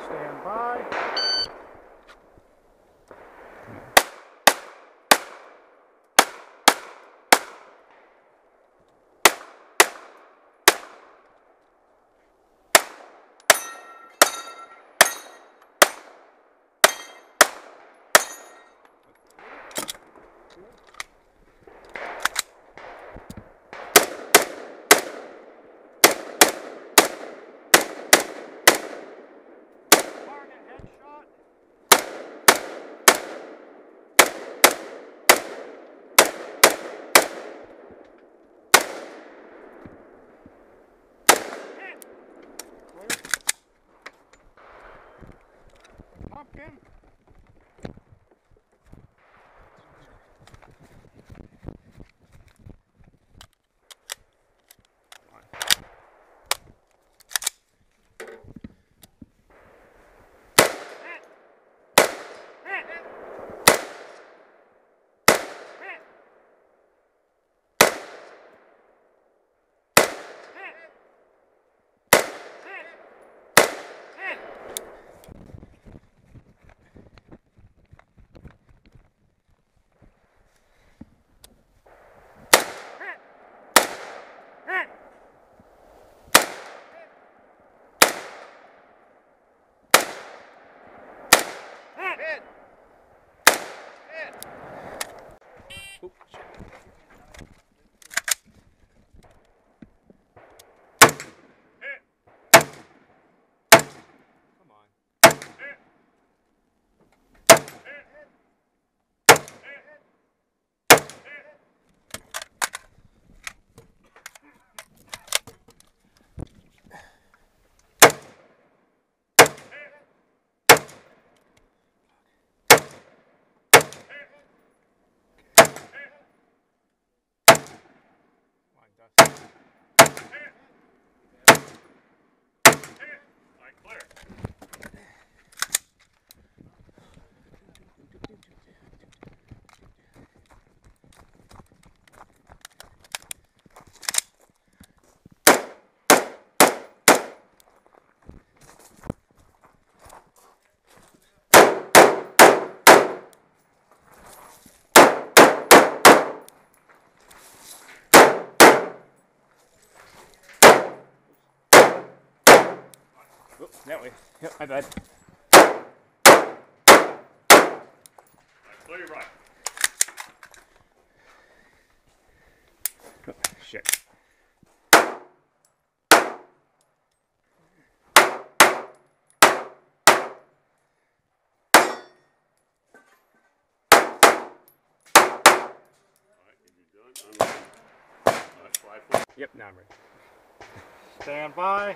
Stand by. Pumpkin. Oops. Come on. Oops, that way. Yep, my bad. Clear your right. Oh, shit. Yep, now I'm ready. Stand by.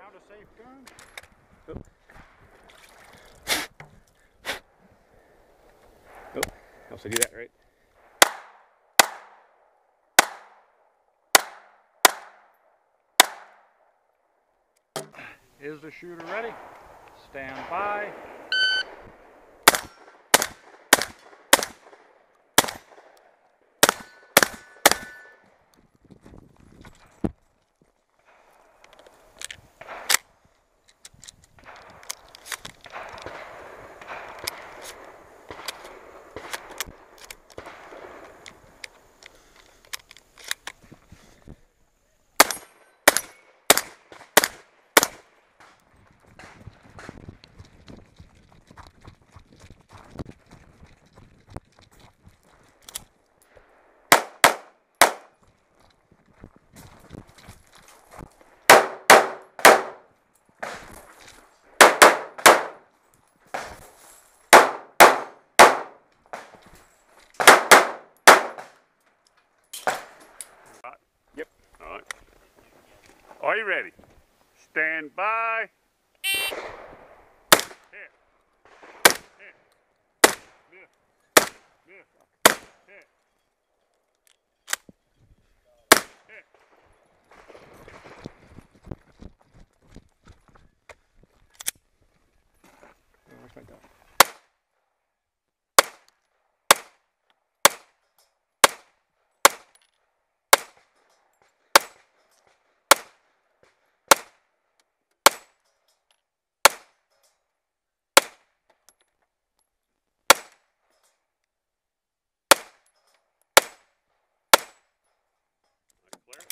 Ground a safe gun. Oh, helps I do that, right? Is the shooter ready? Stand by. Yep. All right. Are you ready? Stand by. Hit. Hit. Miss. Miss. Hit. Hit. Oh, where's my dog? Clear.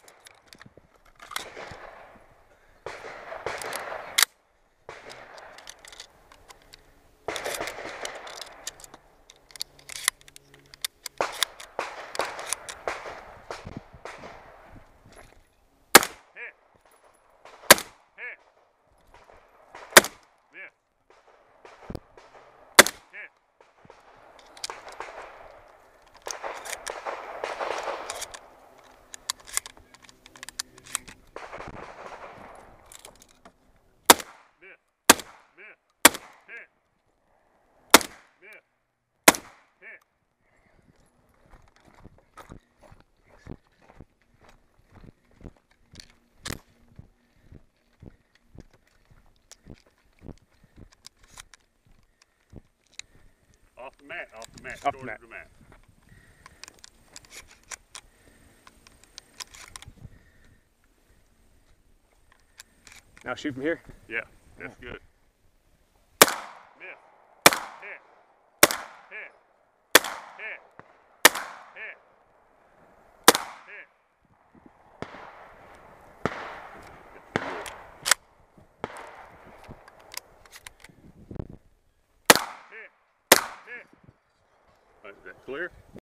Hit. Hit. Miss. Hit. Miss. Miss. Hit. Miss. Hit. Off the mat. Off the mat. Off the Short mat. of the mat. Now shoot from here. Yeah, that's good. Miss. Hit. Hit. Hit. Hit. Hit. Hit. Hit. Is that clear?